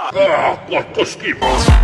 Quanto schifo!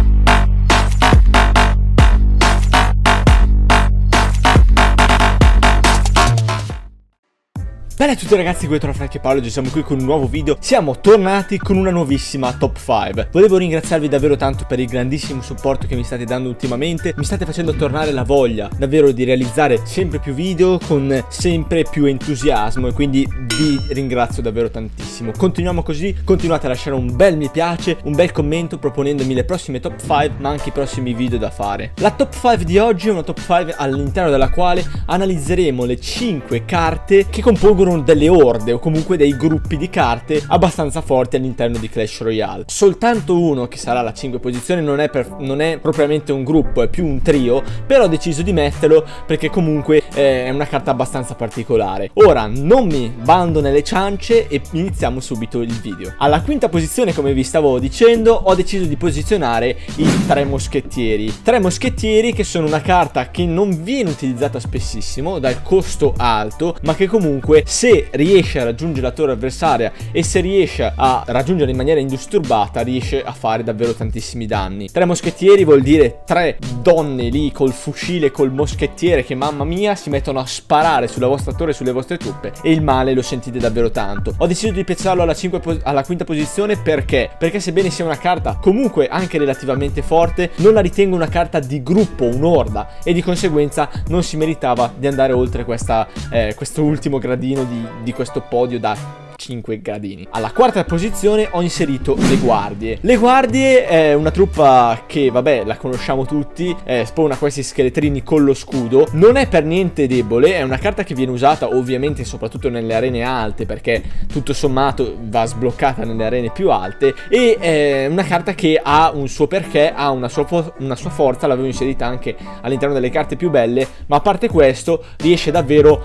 Bene a tutti ragazzi, qui è Frank e Paolo, oggi siamo qui con un nuovo video. Siamo tornati con una nuovissima top 5. Volevo ringraziarvi davvero tanto per il grandissimo supporto che mi state dando ultimamente. Mi state facendo tornare la voglia davvero di realizzare sempre più video con sempre più entusiasmo, e quindi vi ringrazio davvero tantissimo. Continuiamo così, continuate a lasciare un bel mi piace, un bel commento proponendomi le prossime top 5, ma anche i prossimi video da fare. La top 5 di oggi è una top 5 all'interno della quale analizzeremo le 5 carte che compongono delle orde o comunque dei gruppi di carte abbastanza forti all'interno di Clash Royale. Soltanto uno, che sarà la 5 posizione, non è propriamente un gruppo, è più un trio, però ho deciso di metterlo perché comunque è una carta abbastanza particolare. Ora non mi bando nelle ciance e iniziamo subito il video. Alla quinta posizione, come vi stavo dicendo, ho deciso di posizionare i Tre Moschettieri. Tre Moschettieri che sono una carta che non viene utilizzata spessissimo dal costo alto, ma che comunque, se riesce a raggiungere la torre avversaria e se riesce a raggiungere in maniera indisturbata, riesce a fare davvero tantissimi danni. Tre moschettieri vuol dire tre donne lì col fucile, col moschettiere, che mamma mia si mettono a sparare sulla vostra torre e sulle vostre truppe, e il male lo sentite davvero tanto. Ho deciso di piazzarlo alla quinta posizione perché sebbene sia una carta comunque anche relativamente forte, non la ritengo una carta di gruppo, un'orda, e di conseguenza non si meritava di andare oltre questo ultimo gradino di questo podio da 5 gradini. Alla quarta posizione ho inserito le guardie. Le guardie è una truppa che, vabbè, la conosciamo tutti, spawna questi scheletrini con lo scudo. Non è per niente debole, è una carta che viene usata ovviamente soprattutto nelle arene alte, perché tutto sommato va sbloccata nelle arene più alte, e è una carta che ha un suo perché, ha una sua forza. L'avevo inserita anche all'interno delle carte più belle, ma a parte questo riesce davvero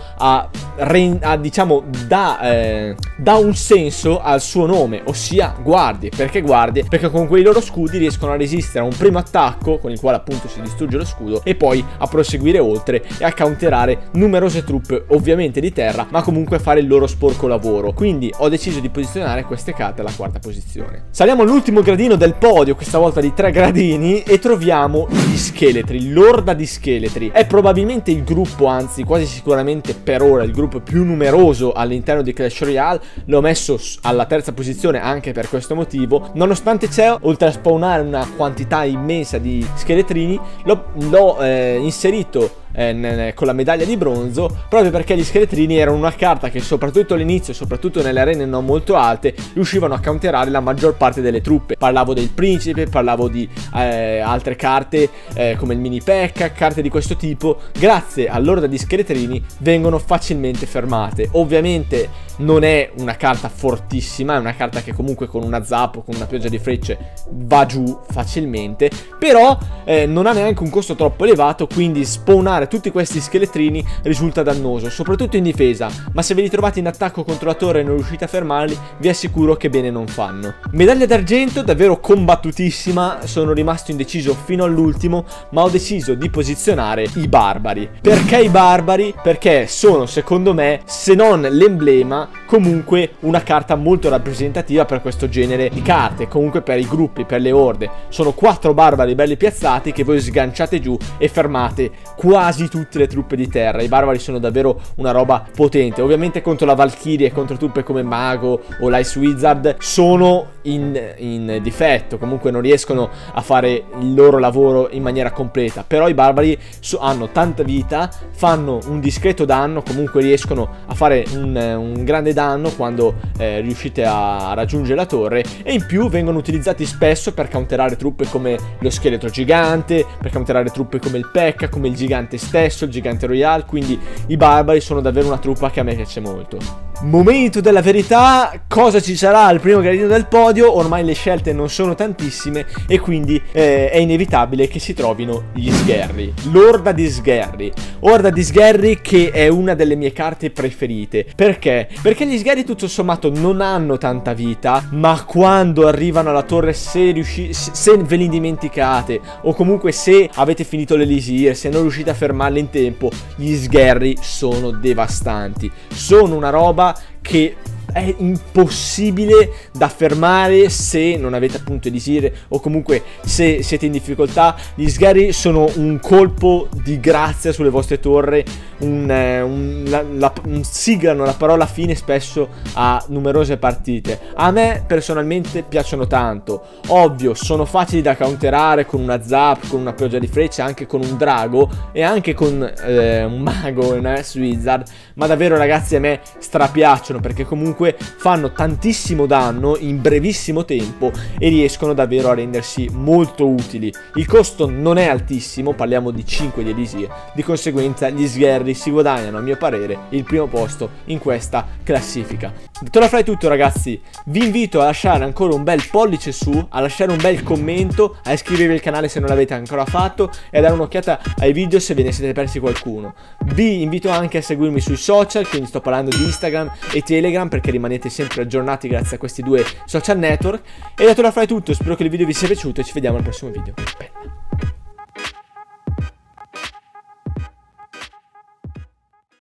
diciamo dà un senso al suo nome, ossia guardie. Perché guardie? Perché con quei loro scudi riescono a resistere a un primo attacco con il quale appunto si distrugge lo scudo, e poi a proseguire oltre e a counterare numerose truppe, ovviamente di terra, ma comunque fare il loro sporco lavoro. Quindi ho deciso di posizionare queste carte alla quarta posizione. Saliamo all'ultimo gradino del podio, questa volta di 3 gradini, e troviamo gli scheletri, l'orda di scheletri. È probabilmente il gruppo, anzi quasi sicuramente per ora il gruppo più numeroso all'interno di Clash Royale. L'ho messo alla terza posizione anche per questo motivo, nonostante c'è, oltre a spawnare una quantità immensa di scheletrini, l'ho inserito con la medaglia di bronzo, proprio perché gli scheletrini erano una carta che soprattutto all'inizio, soprattutto nelle arene non molto alte, riuscivano a counterare la maggior parte delle truppe. Parlavo del principe, parlavo di altre carte come il mini P.E.K.K.A, carte di questo tipo. Grazie all'orda di scheletrini vengono facilmente fermate. Ovviamente non è una carta fortissima, è una carta che comunque con una zappo, con una pioggia di frecce va giù facilmente, però non ha neanche un costo troppo elevato, quindi spawnare tutti questi scheletrini risulta dannoso, soprattutto in difesa, ma se ve li trovate in attacco contro la torre e non riuscite a fermarli, vi assicuro che bene non fanno. Medaglia d'argento davvero combattutissima, sono rimasto indeciso fino all'ultimo, ma ho deciso di posizionare i barbari. Perché i barbari? Perché sono, secondo me, se non l'emblema, comunque una carta molto rappresentativa per questo genere di carte, comunque per i gruppi, per le orde. Sono 4 barbari belli piazzati che voi sganciate giù e fermate quasi tutte le truppe di terra. I barbari sono davvero una roba potente. Ovviamente contro la Valkyrie e contro truppe come Mago o l'Ice Wizard sono in difetto, comunque non riescono a fare il loro lavoro in maniera completa, però i barbari hanno tanta vita, fanno un discreto danno, comunque riescono a fare un grande danno quando riuscite a raggiungere la torre, e in più vengono utilizzati spesso per counterare truppe come lo scheletro gigante, per counterare truppe come il P.E.K.K.A, come il gigante stesso, il gigante royale. Quindi i barbari sono davvero una truppa che a me piace molto. Momento della verità, cosa ci sarà al primo gradino del podio? Ormai le scelte non sono tantissime e quindi è inevitabile che si trovino gli sgherri, l'orda di sgherri. Orda di sgherri che è una delle mie carte preferite. Perché? Perché gli sgherri tutto sommato non hanno tanta vita, ma quando arrivano alla torre, se ve li dimenticate o comunque se avete finito l'elisir, se non riuscite a fermarli in tempo, gli sgherri sono devastanti. Sono una roba che è impossibile da fermare se non avete appunto Elisir o comunque se siete in difficoltà. Gli sgherri sono un colpo di grazia sulle vostre torri, siglano la parola fine spesso a numerose partite. A me personalmente piacciono tanto, ovvio sono facili da counterare con una zap, con una pioggia di frecce, anche con un drago e anche con un mago e una S-Wizard, ma davvero ragazzi a me strapiacciono perché comunque fanno tantissimo danno in brevissimo tempo e riescono davvero a rendersi molto utili. Il costo non è altissimo, parliamo di 5 di Elisir, di conseguenza gli sgherri si guadagnano a mio parere il primo posto in questa classifica. Detto la fra tutto ragazzi, vi invito a lasciare ancora un bel pollice su, a lasciare un bel commento, a iscrivervi al canale se non l'avete ancora fatto e a dare un'occhiata ai video se ve ne siete persi qualcuno. Vi invito anche a seguirmi sui social, quindi sto parlando di Instagram e Telegram, perché rimanete sempre aggiornati grazie a questi due social network. E detto la fra tutto, spero che il video vi sia piaciuto e ci vediamo al prossimo video. Bella.